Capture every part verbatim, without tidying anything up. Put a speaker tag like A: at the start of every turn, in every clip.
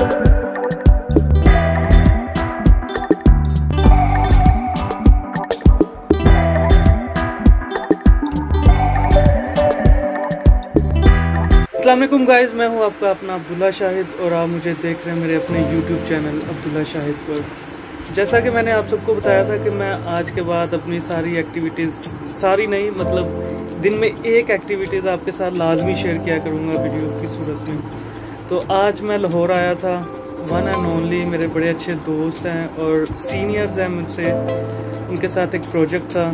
A: अस्सलाम वालेकुम गाइज़, मैं हूं आपका अपना अब्दुल्ला शाहिद और आप मुझे देख रहे हैं मेरे अपने यूट्यूब चैनल अब्दुल्ला शाहिद पर। जैसा कि मैंने आप सबको बताया था कि मैं आज के बाद अपनी सारी एक्टिविटीज़, सारी नहीं मतलब दिन में एक एक्टिविटीज़ आपके साथ लाजमी शेयर किया करूंगा वीडियो की सूरत में। तो आज मैं लाहौर आया था, वन एंड ओनली मेरे बड़े अच्छे दोस्त हैं और सीनियर्स हैं मुझसे, उनके साथ एक प्रोजेक्ट था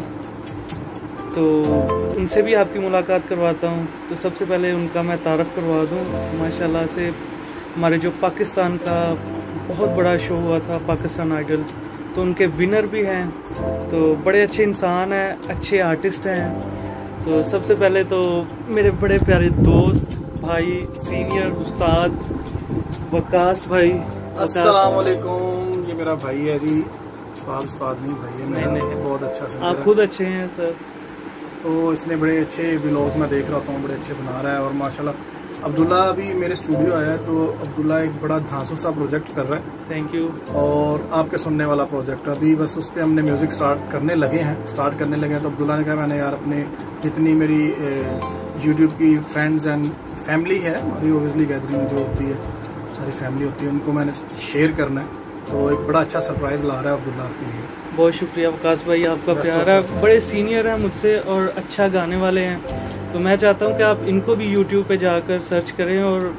A: तो उनसे भी आपकी मुलाकात करवाता हूँ। तो सबसे पहले उनका मैं तारफ़ करवा दूँ। माशाल्लाह से हमारे जो पाकिस्तान का बहुत बड़ा शो हुआ था पाकिस्तान आइडल, तो उनके विनर भी हैं, तो बड़े अच्छे इंसान हैं, अच्छे आर्टिस्ट हैं। तो सबसे पहले तो मेरे बड़े प्यारे दोस्त भाई सीनियर उस्ताद वकास भाई।
B: अस्सलाम वालेकुम, ये मेरा भाई है जी। उस्ताद उस्ताद नहीं भाई है मेरा। नहीं, नहीं, बहुत अच्छा सिंगर
A: आप खुद अच्छे हैं सर।
B: तो इसने बड़े अच्छे व्लॉग्स मैं देख रहा हूँ, बड़े अच्छे बना रहा है। और माशाल्लाह अब्दुल्ला अभी मेरे स्टूडियो आया है, तो अब्दुल्ला एक बड़ा धांसू सा प्रोजेक्ट कर रहा है।
A: Thank you.
B: और आपके सुनने वाला प्रोजेक्ट अभी बस उस पर हमने म्यूजिक स्टार्ट करने लगे हैं स्टार्ट करने लगे हैं तो अब्दुल्ला ने कहा मैंने यार अपने जितनी मेरी यूट्यूब की फ्रेंड्स एंड फैमिली है हमारी, ओबियसली गैदरिंग जो होती है सारी फैमिली होती है, उनको मैंने शेयर करना है। तो एक बड़ा अच्छा सरप्राइज ला रहा है अब्दुल्ला आपके लिए।
A: बहुत शुक्रिया वकास भाई, आपका प्यार है। बड़े सीनियर हैं मुझसे और अच्छा गाने वाले हैं, तो मैं चाहता हूं कि आप इनको भी यूट्यूब पे जाकर सर्च करें और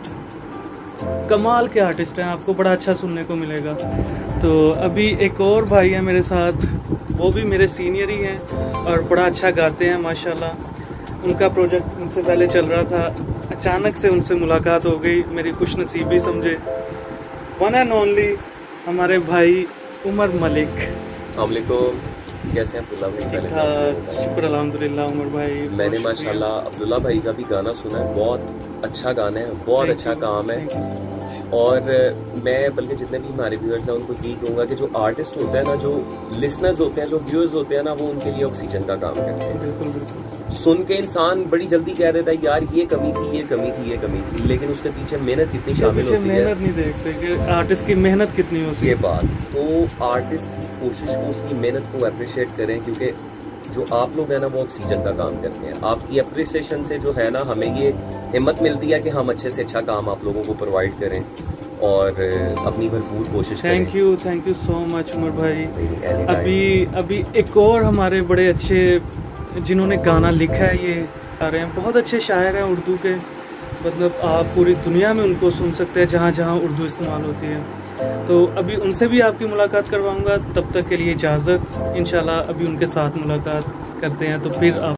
A: कमाल के आर्टिस्ट हैं, आपको बड़ा अच्छा सुनने को मिलेगा। तो अभी एक और भाई है मेरे साथ, वो भी मेरे सीनियर ही हैं और बड़ा अच्छा गाते हैं माशाल्लाह। उनका प्रोजेक्ट उनसे पहले चल रहा था, अचानक से उनसे मुलाकात हो गई, मेरी खुशनसीबी समझे। वन एंड ओनली हमारे भाई उमर मलिक।
C: अस्सलामुअलैकुम, कैसे हैं अब्दुल्ला भाई?
A: ठीक ठाक, शुक्र अल्हम्दुलिल्लाह उमर भाई।
C: मैंने माशाल्लाह अब्दुल्ला भाई का भी गाना सुना है, बहुत अच्छा गाना है, बहुत अच्छा काम है। और मैं बल्कि जितने भी हमारे व्यूअर्स हैं उनको यही कहूँगा कि जो आर्टिस्ट होते हैं ना, जो लिसनर्स होते हैं, जो व्यूअर्स होते हैं ना, वो उनके लिए ऑक्सीजन का काम करते हैं।
A: बिल्कुल बिल्कुल।
C: सुन के इंसान बड़ी जल्दी कह देता है यार ये कमी थी, ये कमी थी, ये कमी थी, लेकिन उसके पीछे मेहनत कितनी शामिल होती है।
A: मेहनत नहीं देखते कि आर्टिस्ट की मेहनत कितनी होती है।
C: ये बात तो आर्टिस्ट की कोशिश को, उसकी मेहनत को अप्रिशिएट करें, क्योंकि जो आप लोग हैं ना वो ऑक्सीजन का काम करते हैं। आपकी अप्रिसिएशन से जो है ना हमें ये हिम्मत मिलती है कि हम अच्छे से अच्छा काम आप लोगों को प्रोवाइड करें और अपनी भरपूर कोशिश करें।
A: Thank you, thank you so much Umar भाई। अभी अभी एक और हमारे बड़े अच्छे जिन्होंने गाना लिखा है, ये आ रहे हैं, बहुत अच्छे शायर हैं उर्दू के, मतलब आप पूरी दुनिया में उनको सुन सकते हैं जहाँ जहाँ उर्दू इस्तेमाल होती है। तो अभी उनसे भी आपकी मुलाकात करवाऊंगा, तब तक के लिए इजाज़त। इंशाल्लाह अभी उनके साथ मुलाकात करते हैं तो फिर आप